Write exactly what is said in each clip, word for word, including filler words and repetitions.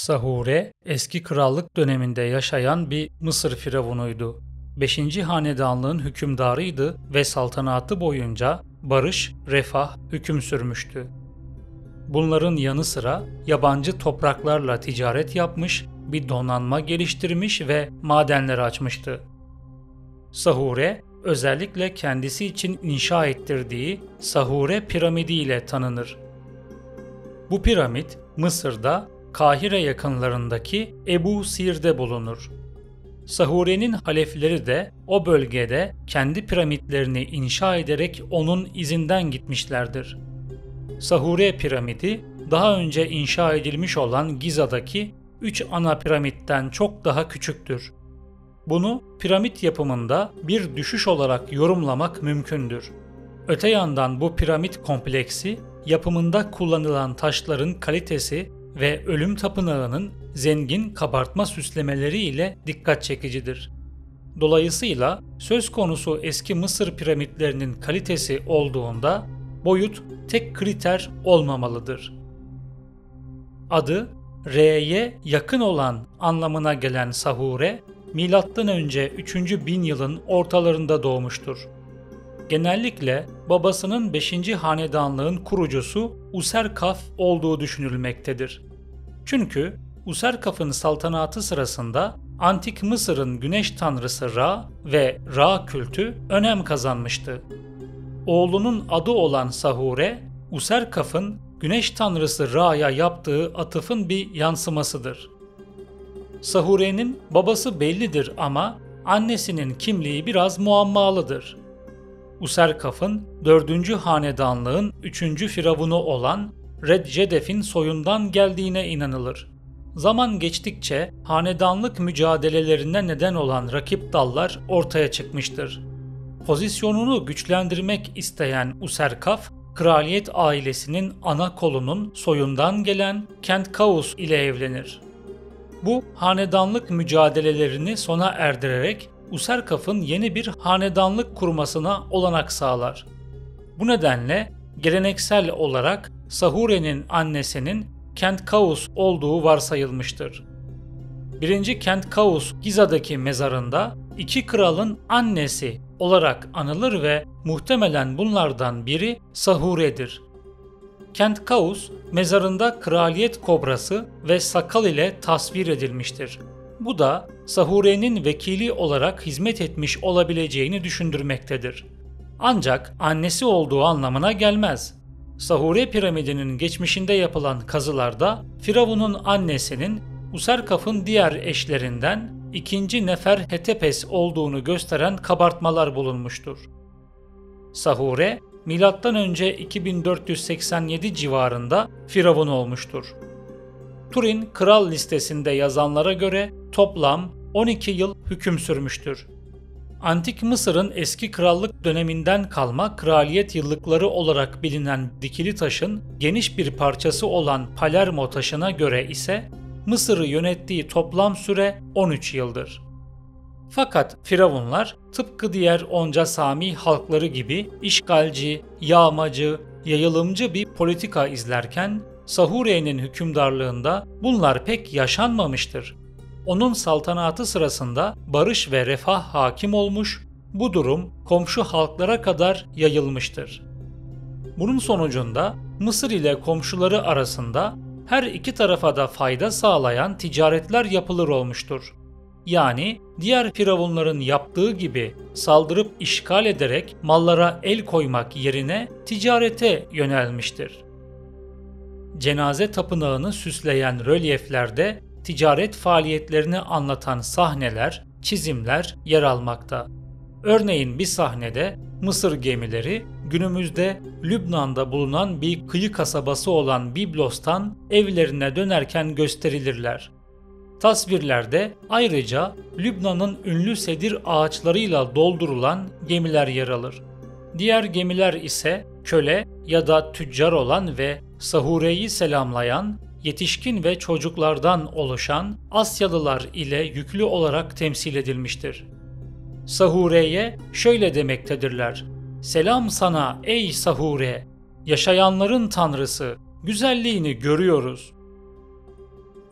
Sahure, eski krallık döneminde yaşayan bir Mısır firavunuydu. Beşinci hanedanlığın hükümdarıydı ve saltanatı boyunca barış, refah hüküm sürmüştü. Bunların yanı sıra yabancı topraklarla ticaret yapmış, bir donanma geliştirmiş ve madenleri açmıştı. Sahure, özellikle kendisi için inşa ettirdiği Sahure piramidi ile tanınır. Bu piramit Mısır'da Kahire yakınlarındaki Ebu Sir'de bulunur. Sahure'nin halefleri de o bölgede kendi piramitlerini inşa ederek onun izinden gitmişlerdir. Sahure piramidi daha önce inşa edilmiş olan Giza'daki üç ana piramitten çok daha küçüktür. Bunu piramit yapımında bir düşüş olarak yorumlamak mümkündür. Öte yandan bu piramit kompleksi yapımında kullanılan taşların kalitesi ve ölüm tapınağının zengin kabartma süslemeleri ile dikkat çekicidir. Dolayısıyla söz konusu eski Mısır piramitlerinin kalitesi olduğunda boyut tek kriter olmamalıdır. Adı Re'ye yakın olan anlamına gelen Sahure, milattan önce üçüncü bin yılın ortalarında doğmuştur. Genellikle babasının beşinci hanedanlığın kurucusu Userkaf olduğu düşünülmektedir. Çünkü Userkaf'ın saltanatı sırasında Antik Mısır'ın güneş tanrısı Ra ve Ra kültü önem kazanmıştı. Oğlunun adı olan Sahure, Userkaf'ın güneş tanrısı Ra'ya yaptığı atıfın bir yansımasıdır. Sahure'nin babası bellidir ama annesinin kimliği biraz muammalıdır. Userkaf'ın dördüncü hanedanlığın üçüncü firavunu olan Redjedef'in soyundan geldiğine inanılır. Zaman geçtikçe hanedanlık mücadelelerine neden olan rakip dallar ortaya çıkmıştır. Pozisyonunu güçlendirmek isteyen Userkaf, kraliyet ailesinin ana kolunun soyundan gelen Kentkaus ile evlenir. Bu hanedanlık mücadelelerini sona erdirerek Userkaf'ın yeni bir hanedanlık kurmasına olanak sağlar. Bu nedenle geleneksel olarak Sahure'nin annesinin Kentkaus olduğu varsayılmıştır. Birinci Kentkaus Giza'daki mezarında iki kralın annesi olarak anılır ve muhtemelen bunlardan biri Sahure'dir. Kentkaus mezarında kraliyet kobrası ve sakal ile tasvir edilmiştir. Bu da Sahure'nin vekili olarak hizmet etmiş olabileceğini düşündürmektedir. Ancak annesi olduğu anlamına gelmez. Sahure piramidinin geçmişinde yapılan kazılarda Firavun'un annesinin Userkaf'ın diğer eşlerinden ikinci Neferhetepes olduğunu gösteren kabartmalar bulunmuştur. Sahure, milattan önce iki bin dört yüz seksen yedi civarında firavun olmuştur. Turin Kral listesinde yazanlara göre toplam on iki yıl hüküm sürmüştür. Antik Mısır'ın eski krallık döneminden kalma kraliyet yıllıkları olarak bilinen dikili taşın geniş bir parçası olan Palermo taşına göre ise Mısır'ı yönettiği toplam süre on üç yıldır. Fakat firavunlar tıpkı diğer onca Sami halkları gibi işgalci, yağmacı, yayılımcı bir politika izlerken Sahure'nin hükümdarlığında bunlar pek yaşanmamıştır. Onun saltanatı sırasında barış ve refah hakim olmuş, bu durum komşu halklara kadar yayılmıştır. Bunun sonucunda Mısır ile komşuları arasında her iki tarafa da fayda sağlayan ticaretler yapılır olmuştur. Yani diğer firavunların yaptığı gibi saldırıp işgal ederek mallara el koymak yerine ticarete yönelmiştir. Cenaze tapınağını süsleyen rölyeflerde ticaret faaliyetlerini anlatan sahneler, çizimler yer almakta. Örneğin bir sahnede Mısır gemileri günümüzde Lübnan'da bulunan bir kıyı kasabası olan Biblos'tan evlerine dönerken gösterilirler. Tasvirlerde ayrıca Lübnan'ın ünlü sedir ağaçlarıyla doldurulan gemiler yer alır. Diğer gemiler ise köle ya da tüccar olan ve Sahure'yi selamlayan, yetişkin ve çocuklardan oluşan Asyalılar ile yüklü olarak temsil edilmiştir. Sahure'ye şöyle demektedirler: "Selam sana ey Sahure, yaşayanların tanrısı, güzelliğini görüyoruz."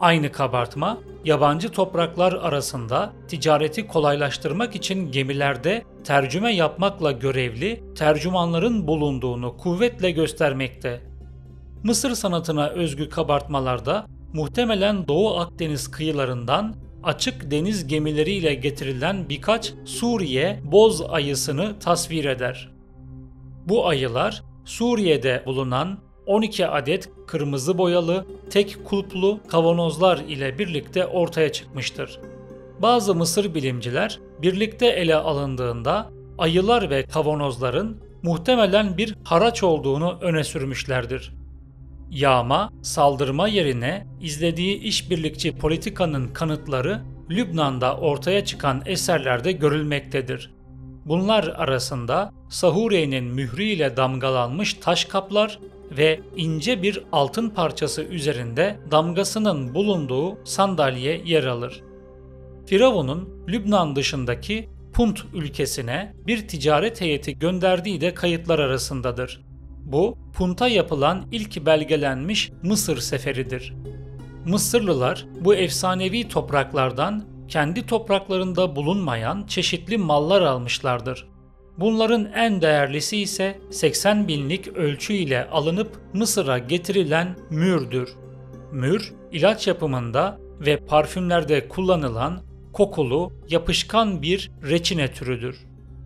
Aynı kabartma, yabancı topraklar arasında ticareti kolaylaştırmak için gemilerde tercüme yapmakla görevli tercümanların bulunduğunu kuvvetle göstermekte. Mısır sanatına özgü kabartmalarda muhtemelen Doğu Akdeniz kıyılarından açık deniz gemileriyle getirilen birkaç Suriye boz ayısını tasvir eder. Bu ayılar Suriye'de bulunan on iki adet kırmızı boyalı, tek kulplu kavanozlar ile birlikte ortaya çıkmıştır. Bazı Mısır bilimciler birlikte ele alındığında ayılar ve kavanozların muhtemelen bir haraç olduğunu öne sürmüşlerdir. Yağma, saldırma yerine izlediği işbirlikçi politikanın kanıtları Lübnan'da ortaya çıkan eserlerde görülmektedir. Bunlar arasında Sahuri'nin mührüyle damgalanmış taş kaplar ve ince bir altın parçası üzerinde damgasının bulunduğu sandalye yer alır. Firavun'un Lübnan dışındaki Punt ülkesine bir ticaret heyeti gönderdiği de kayıtlar arasındadır. Bu, Punt'a yapılan ilk belgelenmiş Mısır seferidir. Mısırlılar bu efsanevi topraklardan kendi topraklarında bulunmayan çeşitli mallar almışlardır. Bunların en değerlisi ise seksen binlik ölçü ile alınıp Mısır'a getirilen mürdür. Mür, ilaç yapımında ve parfümlerde kullanılan kokulu, yapışkan bir reçine türüdür.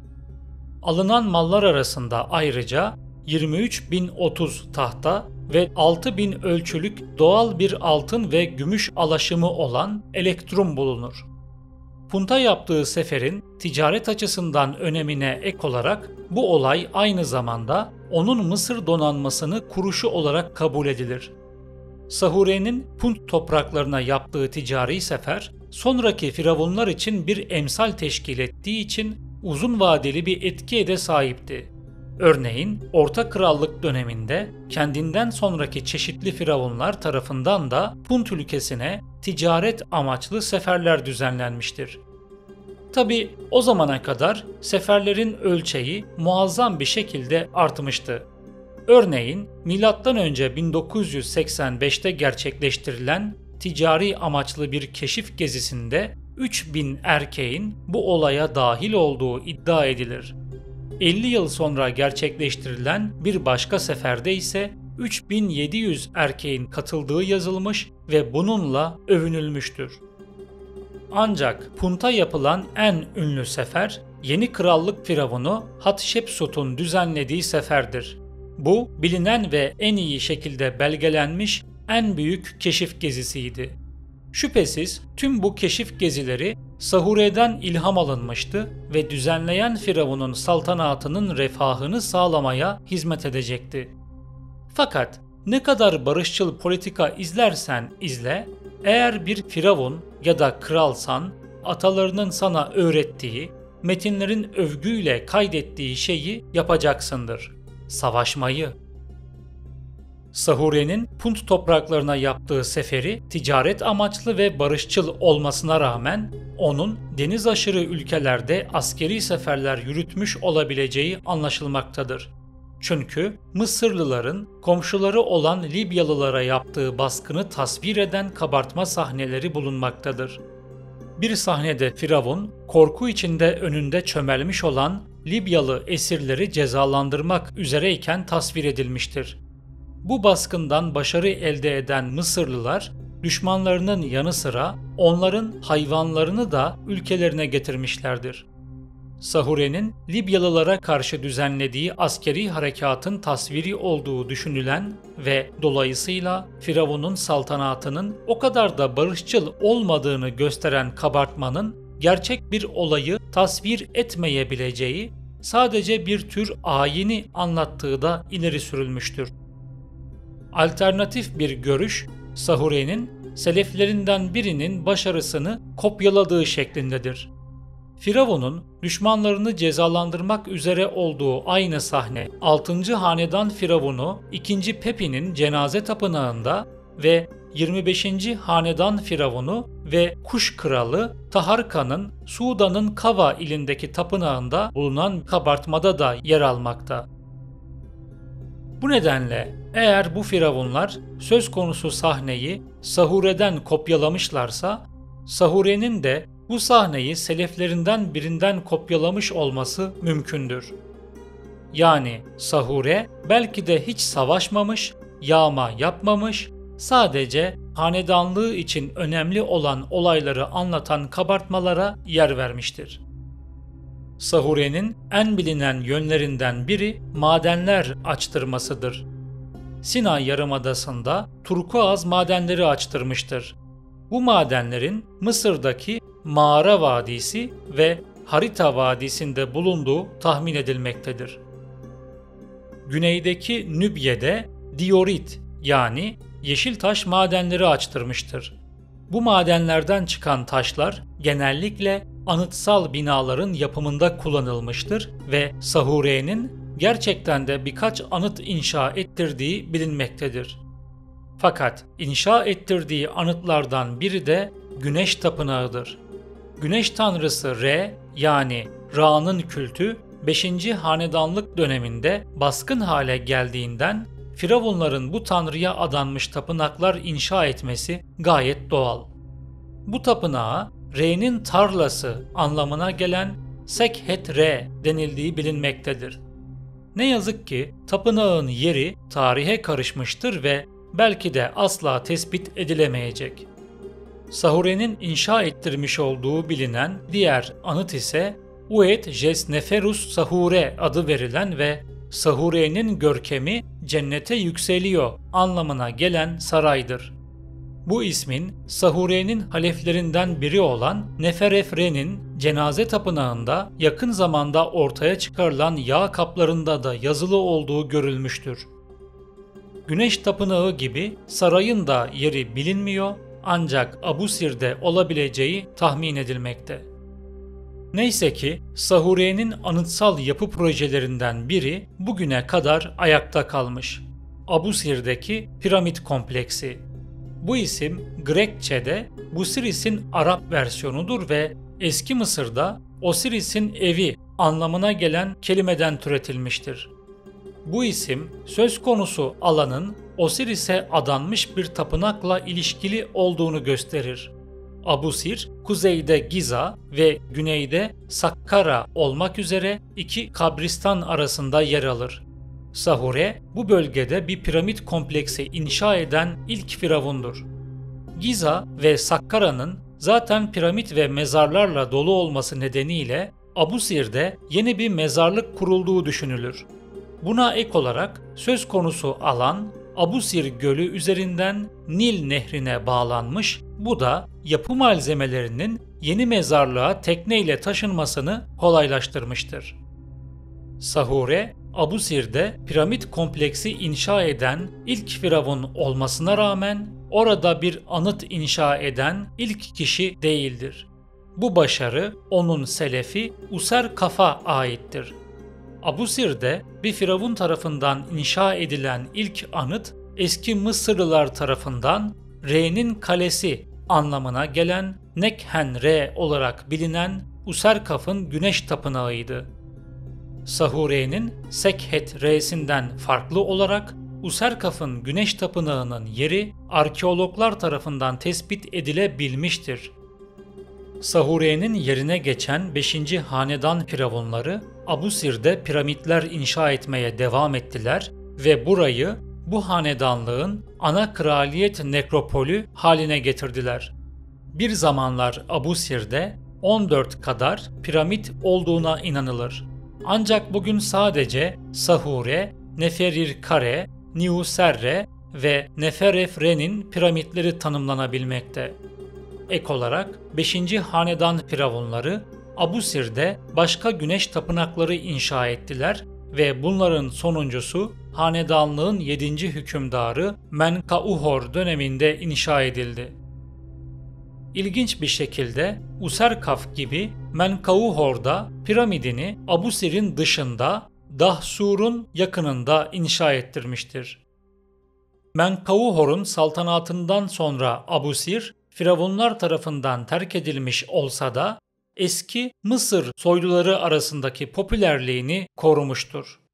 Alınan mallar arasında ayrıca yirmi üç bin otuz tahta ve altı bin ölçülük doğal bir altın ve gümüş alaşımı olan elektrum bulunur. Punt'a yaptığı seferin ticaret açısından önemine ek olarak bu olay aynı zamanda onun Mısır donanmasını kuruşu olarak kabul edilir. Sahure'nin Punt topraklarına yaptığı ticari sefer, sonraki firavunlar için bir emsal teşkil ettiği için uzun vadeli bir etkiye de sahipti. Örneğin Orta Krallık döneminde kendinden sonraki çeşitli firavunlar tarafından da Punt ülkesine ticaret amaçlı seferler düzenlenmiştir. Tabi o zamana kadar seferlerin ölçeği muazzam bir şekilde artmıştı. Örneğin milattan önce bin dokuz yüz seksen beşte gerçekleştirilen ticari amaçlı bir keşif gezisinde üç bin erkeğin bu olaya dahil olduğu iddia edilir. elli yıl sonra gerçekleştirilen bir başka seferde ise üç bin yedi yüz erkeğin katıldığı yazılmış ve bununla övünülmüştür. Ancak Punt'a yapılan en ünlü sefer, yeni krallık firavunu Hatşepsut'un düzenlediği seferdir. Bu, bilinen ve en iyi şekilde belgelenmiş en büyük keşif gezisiydi. Şüphesiz tüm bu keşif gezileri Sahure'den ilham alınmıştı ve düzenleyen firavunun saltanatının refahını sağlamaya hizmet edecekti. Fakat ne kadar barışçıl politika izlersen izle, eğer bir firavun ya da kralsan, atalarının sana öğrettiği, metinlerin övgüyle kaydettiği şeyi yapacaksındır: savaşmayı. Sahure'nin Punt topraklarına yaptığı seferi ticaret amaçlı ve barışçıl olmasına rağmen onun deniz aşırı ülkelerde askeri seferler yürütmüş olabileceği anlaşılmaktadır. Çünkü Mısırlıların komşuları olan Libyalılara yaptığı baskını tasvir eden kabartma sahneleri bulunmaktadır. Bir sahnede Firavun, korku içinde önünde çömelmiş olan Libyalı esirleri cezalandırmak üzereyken tasvir edilmiştir. Bu baskından başarı elde eden Mısırlılar, düşmanlarının yanı sıra onların hayvanlarını da ülkelerine getirmişlerdir. Sahure'nin Libyalılara karşı düzenlediği askeri harekatın tasviri olduğu düşünülen ve dolayısıyla Firavun'un saltanatının o kadar da barışçıl olmadığını gösteren kabartmanın gerçek bir olayı tasvir etmeyebileceği, sadece bir tür ayini anlattığı da ileri sürülmüştür. Alternatif bir görüş, Sahure'nin seleflerinden birinin başarısını kopyaladığı şeklindedir. Firavun'un düşmanlarını cezalandırmak üzere olduğu aynı sahne, altıncı Hanedan Firavunu ikinci Pepi'nin cenaze tapınağında ve yirmi beşinci Hanedan Firavunu ve Kuş Kralı Taharka'nın Sudan'ın Kava ilindeki tapınağında bulunan kabartmada da yer almakta. Bu nedenle eğer bu firavunlar söz konusu sahneyi Sahure'den kopyalamışlarsa, Sahure'nin de bu sahneyi seleflerinden birinden kopyalamış olması mümkündür. Yani Sahure belki de hiç savaşmamış, yağma yapmamış, sadece hanedanlığı için önemli olan olayları anlatan kabartmalara yer vermiştir. Sahure'nin en bilinen yönlerinden biri madenler açtırmasıdır. Sinay Yarımadası'nda turkuaz madenleri açtırmıştır. Bu madenlerin Mısır'daki Mağara Vadisi ve Harita Vadisi'nde bulunduğu tahmin edilmektedir. Güneydeki Nübye'de diorit yani yeşil taş madenleri açtırmıştır. Bu madenlerden çıkan taşlar genellikle anıtsal binaların yapımında kullanılmıştır ve Sahure'nin gerçekten de birkaç anıt inşa ettirdiği bilinmektedir. Fakat inşa ettirdiği anıtlardan biri de Güneş Tapınağı'dır. Güneş tanrısı Re yani Ra'nın kültü beşinci hanedanlık döneminde baskın hale geldiğinden Firavunların bu tanrıya adanmış tapınaklar inşa etmesi gayet doğal. Bu tapınağa Re'nin tarlası anlamına gelen Sekhet-Re denildiği bilinmektedir. Ne yazık ki tapınağın yeri tarihe karışmıştır ve belki de asla tespit edilemeyecek. Sahure'nin inşa ettirmiş olduğu bilinen diğer anıt ise Uet-Jes-Neferus Sahure adı verilen ve Sahure'nin görkemi cennete yükseliyor anlamına gelen saraydır. Bu ismin Sahure'nin haleflerinden biri olan Neferefre'nin cenaze tapınağında yakın zamanda ortaya çıkarılan yağ kaplarında da yazılı olduğu görülmüştür. Güneş tapınağı gibi sarayın da yeri bilinmiyor ancak Abusir'de olabileceği tahmin edilmekte. Neyse ki Sahure'nin anıtsal yapı projelerinden biri bugüne kadar ayakta kalmış. Abusir'deki piramit kompleksi. Bu isim Grekçe'de Busiris'in Arap versiyonudur ve eski Mısır'da Osiris'in evi anlamına gelen kelimeden türetilmiştir. Bu isim söz konusu alanın Osiris'e adanmış bir tapınakla ilişkili olduğunu gösterir. Abusir, kuzeyde Giza ve güneyde Sakkara olmak üzere iki kabristan arasında yer alır. Sahure, bu bölgede bir piramit kompleksi inşa eden ilk firavundur. Giza ve Sakkara'nın zaten piramit ve mezarlarla dolu olması nedeniyle Abusir'de yeni bir mezarlık kurulduğu düşünülür. Buna ek olarak söz konusu alan Abusir Gölü üzerinden Nil Nehri'ne bağlanmış, bu da yapı malzemelerinin yeni mezarlığa tekneyle taşınmasını kolaylaştırmıştır. Sahure, Abusir'de piramit kompleksi inşa eden ilk firavun olmasına rağmen orada bir anıt inşa eden ilk kişi değildir. Bu başarı onun selefi Userkaf'a aittir. Abusir'de bir firavun tarafından inşa edilen ilk anıt, eski Mısırlılar tarafından Re'nin kalesi anlamına gelen Nekhen-Re olarak bilinen Userkaf'ın güneş tapınağıydı. Sahure'nin Sekhet-Re'sinden farklı olarak Userkaf'ın güneş tapınağının yeri arkeologlar tarafından tespit edilebilmiştir. Sahure'nin yerine geçen beşinci hanedan firavunları Abusir'de piramitler inşa etmeye devam ettiler ve burayı bu hanedanlığın ana kraliyet nekropolü haline getirdiler. Bir zamanlar Abusir'de on dört kadar piramit olduğuna inanılır. Ancak bugün sadece Sahure, Neferirkare, Niuserre ve Neferefre'nin piramitleri tanımlanabilmekte. Ek olarak beşinci hanedan firavunları Abusir'de başka güneş tapınakları inşa ettiler ve bunların sonuncusu hanedanlığın yedinci hükümdarı Menkauhor döneminde inşa edildi. İlginç bir şekilde Userkaf gibi Menkauhor da piramidini Abusir'in dışında Dahsur'un yakınında inşa ettirmiştir. Menkauhor'un saltanatından sonra Abusir, firavunlar tarafından terk edilmiş olsa da eski Mısır soyluları arasındaki popülerliğini korumuştur.